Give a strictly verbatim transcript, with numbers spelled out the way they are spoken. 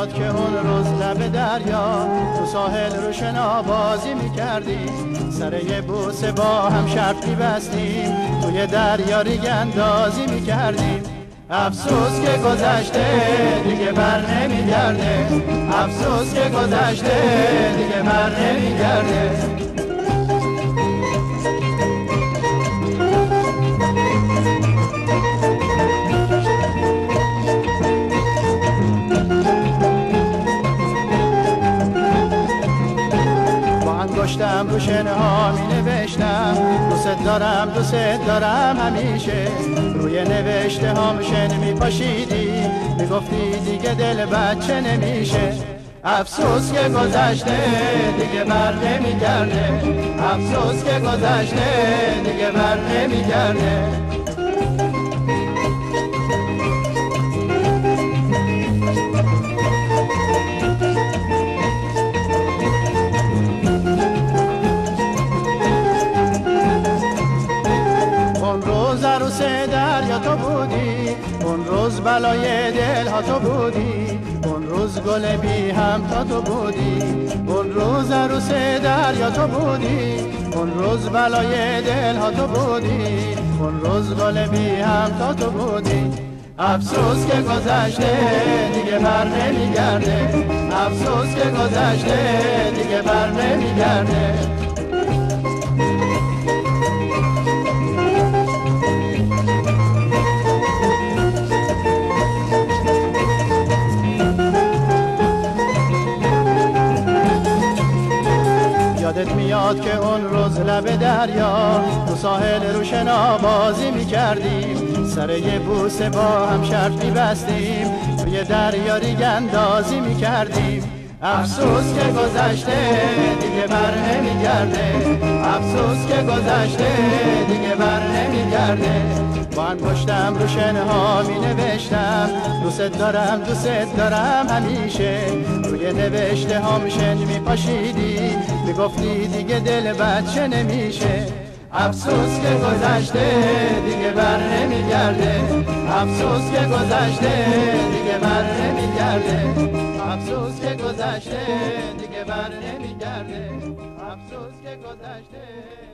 میاد که اون روز لب دریا تو ساحل رو شنا بازی میکردیم، سر یه بوسه با هم شرط میبستیم، توی دریا ریگ اندازی میکردیم. افسوس که گذشته دیگه بر نمیگرده، افسوس که گذشته دیگه بر نمیگرده. انگشتم رو شنه ها می نوشتم دوست دارم دوست دارم همیشه، روی نوشته هام شن می پاشیدی می گفتی دیگه دل بچه نمیشه. افسوس که گذشته دیگه بر نمیگرده، افسوس که گذشته دیگه بر نمیگرده. عروس دریا تو بودی، اون روز بلای دل ها تو بودی، اون روز گل بی هم تا تو بودی، اون روز عروس دریا تو بودی، اون روز بلای دل ها تو بودی، اون روز گل بی هم تا تو بودی. افسوس که گذشته دیگه بر نمیگرده، افسوس که گذشته دیگه بر نمیگرده. یادت میاد که اون روز لب دریا تو ساحل رو شنا بازی میکردیم، سر یه بوسه با هم شرط میبستیم، توی دریا ریگ اندازی میکردیم. افسوس که گذشته دیگه بر نمیگرده، افسوس که گذشته دیگه بر نمیگرده. با انگشتم رو شنه ها می نوشتم دوست دارم دوست دارم همیشه، روی نوشته هام شن می پاشیدی می گفتی دیگه دل بچه نمیشه. افسوس که گذشته دیگه بر نمیگرده، افسوس که گذشته دیگه بر نمیگرده، افسوس که گذشته دیگه بر نمیگرده، افسوس که گذشته.